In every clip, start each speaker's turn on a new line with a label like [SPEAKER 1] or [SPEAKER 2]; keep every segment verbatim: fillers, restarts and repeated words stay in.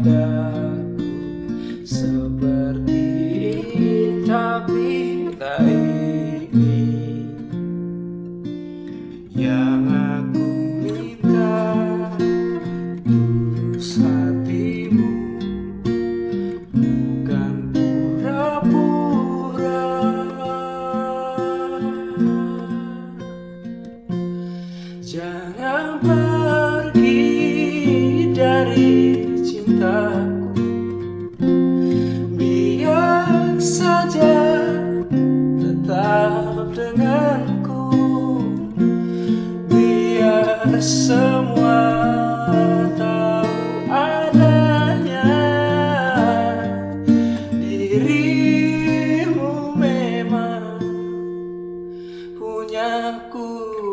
[SPEAKER 1] padaku seperti tapi tak ingin. Yang aku minta tulus hatimu, bukan pura-pura. Jangan pergi dari cintaku, biar saja tetap denganku, biar semua tahu adanya dirimu memang punyaku.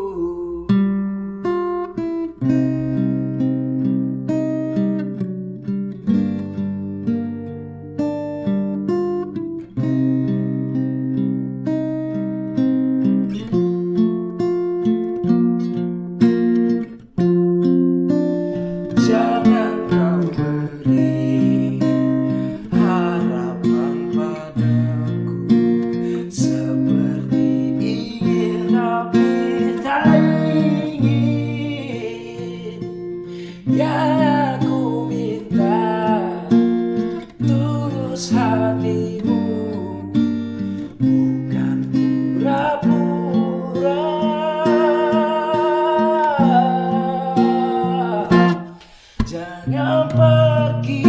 [SPEAKER 1] Jangan kau beri harapan padaku seperti ingin tapi tak ingin. Yang aku minta tulus hatimu, bukan pura-pura. Jangan pergi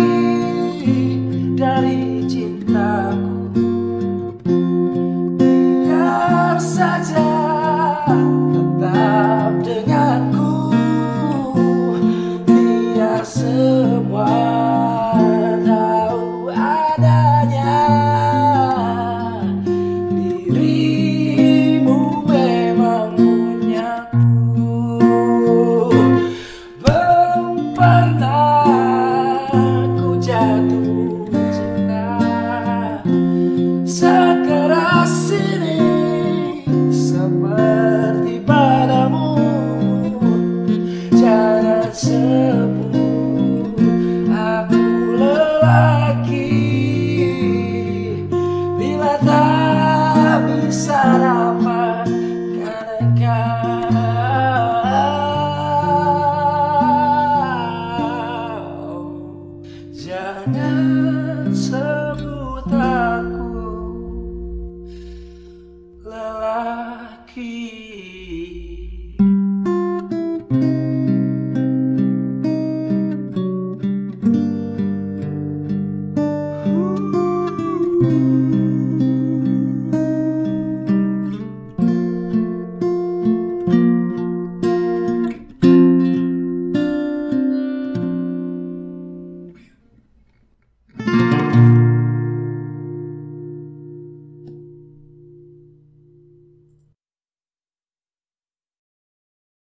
[SPEAKER 1] dari cintaku, biar saja tetap denganku, biar semua tahu adanya dirimu memang punyaku. Pernah ku jatuh cinta sekeras ini seperti padamu. Jangan sebut aku lelaki bila tak bisa dapatkan engkau. Jangan sebut aku lelaki. Ooh.